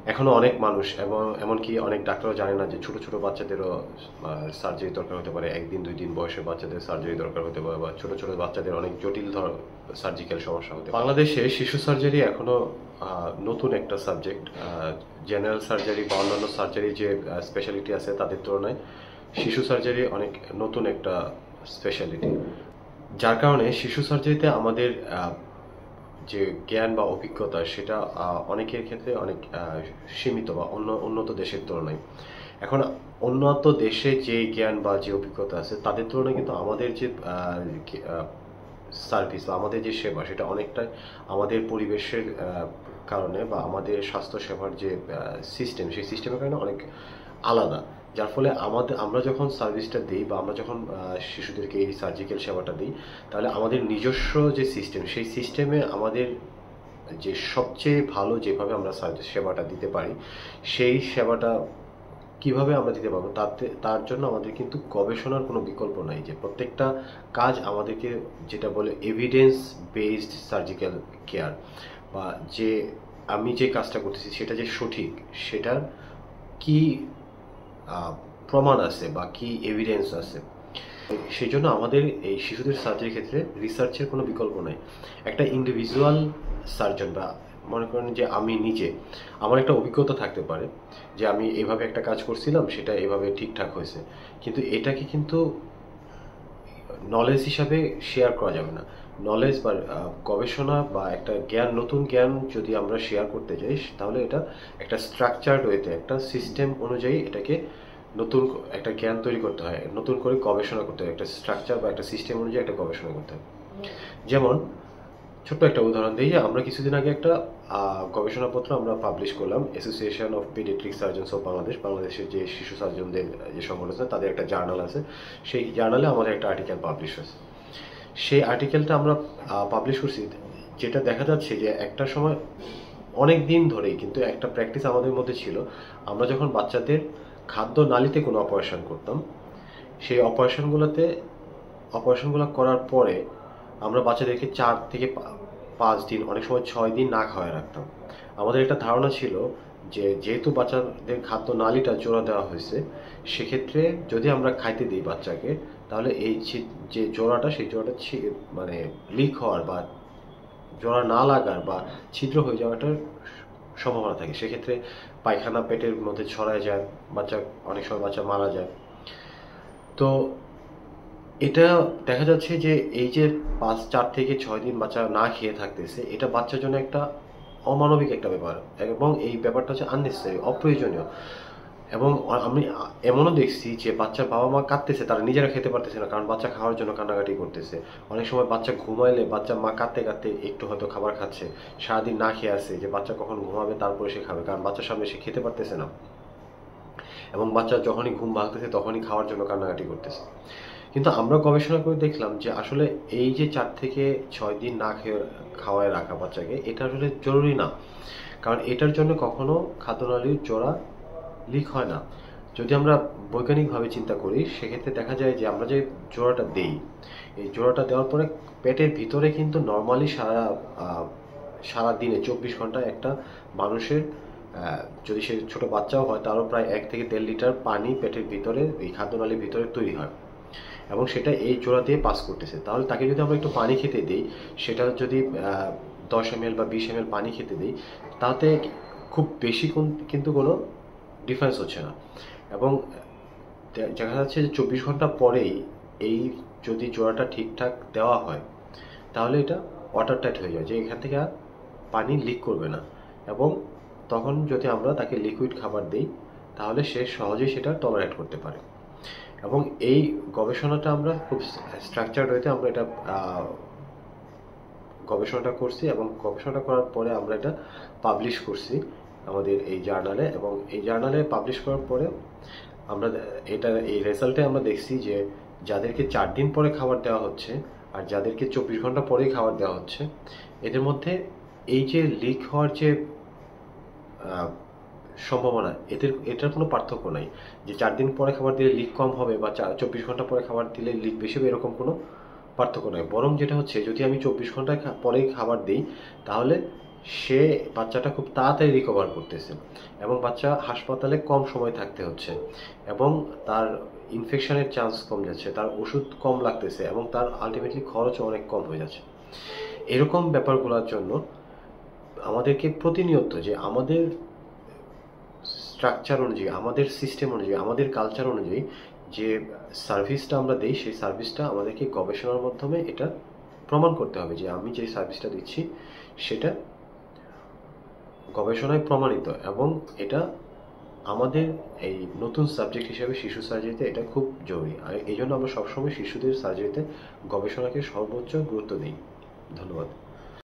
এখনো অনেক মানুষ এবং এমনকি অনেক ডাক্তারও জানে না যে ছোট ছোট বাচ্চাদেরও সার্জারি দরকার হতে পারে, 1 দিন 2 দিন বয়সের বাচ্চাদের সার্জারি দরকার হতে পারে, বা ছোট ছোট বাচ্চাদের অনেক জটিল সার্জিক্যাল সমস্যা হতে পারে। বাংলাদেশে শিশু সার্জারি এখনো নতুন একটা সাবজেক্ট। জেনারেল সার্জারি বা অন্যান্য সার্জারি যে স্পেশালিটি আছে তাদের তুলনায় শিশু সার্জারি অনেক নতুন একটা স্পেশালিটি, যার কারণে শিশু সার্জারিতে আমাদের যে জ্ঞান বা অভিজ্ঞতা সেটা অনেকের ক্ষেত্রে অনেক সীমিত বা উন্নত দেশের তুলনায়। এখন উন্নত দেশে যে জ্ঞান বা যে অভিজ্ঞতা আছে তাদের তুলনায় কিন্তু আমাদের যে সার্ভিস বা আমাদের যে সেবা সেটা অনেকটাই আমাদের পরিবেশের কারণে বা আমাদের স্বাস্থ্য সেবার যে সিস্টেম সেই সিস্টেমের কারণে অনেক আলাদা। যার ফলে আমরা যখন সার্ভিসটা দিই বা আমরা যখন শিশুদেরকে এই সার্জিক্যাল সেবাটা দিই, তাহলে আমাদের নিজস্ব যে সিস্টেম সেই সিস্টেমে আমাদের যে সবচেয়ে ভালো যেভাবে আমরা সেবাটা দিতে পারি সেই সেবাটা কিভাবে আমরা দিতে পারবো তার জন্য আমাদের কিন্তু গবেষণার কোনো বিকল্প নাই। যে প্রত্যেকটা কাজ আমাদেরকে যেটা বলে এভিডেন্স বেসড সার্জিক্যাল কেয়ার, বা যে আমি যে কাজটা করতেছি সেটা যে সঠিক সেটার কি প্রমাণ আছে বা কি এভিডেন্স আছে, সেই জন্য আমাদের এই শিশুদের সার্জারির ক্ষেত্রে রিসার্চের কোনো বিকল্প নাই। একটা ইন্ডিভিজুয়াল সার্জন বা মনে করেন যে আমি নিজে, আমার একটা অভিজ্ঞতা থাকতে পারে যে আমি এভাবে একটা কাজ করছিলাম সেটা এভাবে ঠিকঠাক হয়েছে, কিন্তু এটাকে কিন্তু নলেজ হিসাবে শেয়ার করা যাবে না। নলেজ বা গবেষণা বা একটা জ্ঞান, নতুন জ্ঞান যদি আমরা শেয়ার করতে যাই তাহলে এটা একটা স্ট্রাকচার্ড ওয়েতে একটা সিস্টেম অনুযায়ী এটাকে নতুন একটা জ্ঞান তৈরি করতে হয়, নতুন করে গবেষণা করতে হয়, একটা স্ট্রাকচার বা একটা সিস্টেম অনুযায়ী একটা গবেষণা করতে হয়। যেমন ছোট্ট একটা উদাহরণ দিই যে আমরা কিছুদিন আগে একটা গবেষণাপত্র আমরা পাবলিশ করলাম, association of paediatric surgeons of বাংলাদেশের যে শিশু সার্জনদের যে সংগঠন আছে তাদের একটা জার্নাল আছে। সেই জার্নালে আমাদের একটা আর্টিকেল পাবলিশ হয়েছে। সেই আর্টিকেলটা আমরা পাবলিশ করছি, যেটা দেখা যাচ্ছে যে একটা সময় অনেক দিন ধরেই কিন্তু একটা প্র্যাকটিস আমাদের মধ্যে ছিল। আমরা যখন বাচ্চাদের খাদ্য নালীতে কোনো অপারেশন করতাম, সেই অপারেশনগুলো করার পরে আমরা বাচ্চাদেরকে 4 থেকে 5 দিন, অনেক সময় 6 দিন না খাওয়ায় রাখতাম। আমাদের একটা ধারণা ছিল যে যেহেতু বাচ্চাদের খাদ্য নালীটা জোড়া দেওয়া হয়েছে, সেক্ষেত্রে যদি আমরা খাইতে দিই বাচ্চাকে, তাহলে এই যে জোড়াটা সেই জোড়াটা মানে লিক হওয়ার বা জোড়া না লাগার বা ছিদ্র হয়ে যাওয়াটার সম্ভাবনা থাকে। সেক্ষেত্রে পায়খানা পেটের মধ্যে ছড়ায় যায়, অনেক সময় বাচ্চা মারা যায়। তো এটা দেখা যাচ্ছে যে এই যে 4 থেকে 6 দিন বাচ্চা না খেয়ে থাকতেছে, এটা বাচ্চার জন্য একটা অমানবিক একটা ব্যাপার, এবং এই ব্যাপারটা হচ্ছে আননেসেসারি, অপ্রয়োজনীয়। এবং আমি এমনও দেখছি যে বাচ্চার বাবা মা কাঁদতেছে, তারা নিজেরা খেতে পারতেছে না, কারণ বাচ্চা খাওয়ার জন্য কান্নাকাটি করতেছে। অনেক সময় বাচ্চা ঘুমাইলে বাচ্চা মা কাঁদতে কাঁদতে একটু হয়তো খাবার খাচ্ছে, সারাদিন না খেয়ে আছে যে বাচ্চা কখন ঘুমাবে তারপরে সে খাবে, কারণ বাচ্চার সামনে সে খেতে পারতেছে না, এবং বাচ্চা যখনই ঘুম ভাঙতেছে তখনই খাওয়ার জন্য কান্নাকাটি করতেছে। কিন্তু আমরা গবেষণা করে দেখলাম যে আসলে এই যে 4 থেকে 6 দিন না খাওয়ায় রাখা বাচ্চাকে, এটা আসলে জরুরি না, কারণ এটার জন্য কখনো খাদ্যনালীর জোড়া লিক হয় না। যদি আমরা বৈজ্ঞানিকভাবে চিন্তা করি সেক্ষেত্রে দেখা যায় যে আমরা যে জোড়াটা দেই, এই জোড়াটা দেওয়ার পরে পেটের ভিতরে কিন্তু নর্মালি সারা দিনে 24 ঘন্টায় একটা মানুষের, যদি সে ছোট বাচ্চাও হয় তারও প্রায় 1 থেকে 1.5 লিটার পানি পেটের ভিতরে এই খাদ্যনালীর ভিতরে তৈরি হয়, এবং সেটা এই জোড়া দিয়ে পাস করতেছে। তাহলে তাকে যদি আমরা একটু পানি খেতে দিই, সেটা যদি 10 ml বা 20 ml পানি খেতে দিই, তাতে খুব বেশি কিন্তু কোনো ডিফারেন্স হচ্ছে না। এবং দেখা যাচ্ছে যে 24 ঘন্টা পরেই এই যদি জোড়াটা ঠিকঠাক দেওয়া হয় তাহলে এটা ওয়াটার টাইট হয়ে যায়, যে এখান থেকে আর পানি লিক করবে না। এবং তখন যদি আমরা তাকে লিকুইড খাবার দিই তাহলে সে সহজেই সেটা টলারেট করতে পারে। এবং এই গবেষণাটা আমরা খুব স্ট্রাকচার্ড ওয়েতে আমরা এটা গবেষণাটা করছি, এবং গবেষণাটা করার পরে আমরা এটা পাবলিশ করছি আমাদের এই জার্নালে। এবং এই জার্নালে পাবলিশ করার পরে আমরা এই রেজাল্টে আমরা দেখছি যে যাদেরকে 4 দিন পরে খাবার দেওয়া হচ্ছে আর যাদেরকে 24 ঘন্টা পরেই খাবার দেওয়া হচ্ছে, এদের মধ্যে এই যে লিক হওয়ার যে সম্ভাবনা, এটার কোনো পার্থক্য নাই। যে 4 দিন পরে খাবার দিলে লিক কম হবে বা 24 ঘন্টা পরে খাবার দিলে লিক বেশি হবে, এরকম কোনো পার্থক্য নয়। বরং যেটা হচ্ছে, যদি আমি 24 ঘন্টা পরেই খাবার দিই তাহলে সে বাচ্চাটা খুব তাড়াতাড়ি রিকভার করতেছে এবং বাচ্চা হাসপাতালে কম সময় থাকতে হচ্ছে এবং তার ইনফেকশনের চান্স কম যাচ্ছে, তার ওষুধ কম লাগতেছে এবং তার আলটিমেটলি খরচও অনেক কম হয়ে যাচ্ছে। এরকম ব্যাপারগুলোর জন্য আমাদেরকে প্রতিনিয়ত যে আমাদের স্ট্রাকচার অনুযায়ী, আমাদের সিস্টেম অনুযায়ী, আমাদের কালচার অনুযায়ী যে সার্ভিসটা আমরা দিই, সেই সার্ভিসটা আমাদেরকে গবেষণার মাধ্যমে এটা প্রমাণ করতে হবে যে আমি যে সার্ভিসটা দিচ্ছি সেটা গবেষণায় প্রমাণিত এবং এটা আমাদের এই নতুন সাবজেক্ট হিসেবে শিশু সার্জারিতে এটা খুব জরুরি। আর এই জন্য আমরা সবসময় শিশুদের সার্জারিতে গবেষণাকে সর্বোচ্চ গুরুত্ব দিই। ধন্যবাদ।